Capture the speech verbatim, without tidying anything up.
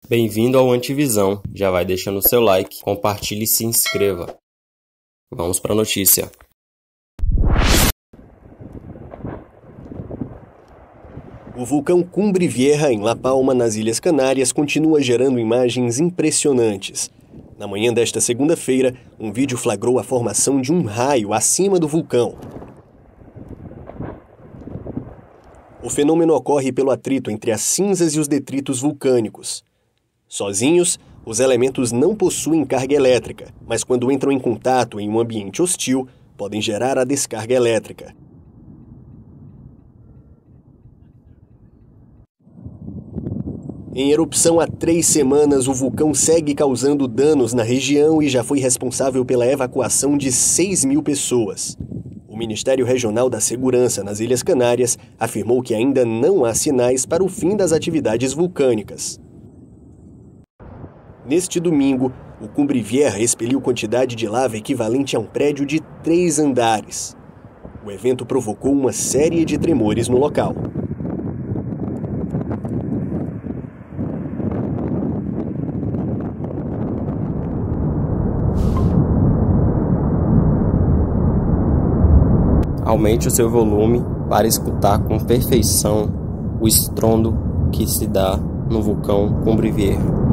Bem-vindo ao Antivisão. Já vai deixando o seu like, compartilhe e se inscreva. Vamos para a notícia. O vulcão Cumbre Vieja, em La Palma, nas Ilhas Canárias, continua gerando imagens impressionantes. Na manhã desta segunda-feira, um vídeo flagrou a formação de um raio acima do vulcão. O fenômeno ocorre pelo atrito entre as cinzas e os detritos vulcânicos. Sozinhos, os elementos não possuem carga elétrica, mas quando entram em contato em um ambiente hostil, podem gerar a descarga elétrica. Em erupção há três semanas, o vulcão segue causando danos na região e já foi responsável pela evacuação de seis mil pessoas. O Ministério Regional da Segurança nas Ilhas Canárias afirmou que ainda não há sinais para o fim das atividades vulcânicas. Neste domingo, o Cumbre Vieja expeliu quantidade de lava equivalente a um prédio de três andares. O evento provocou uma série de tremores no local. Aumente o seu volume para escutar com perfeição o estrondo que se dá no vulcão Cumbre Vieja.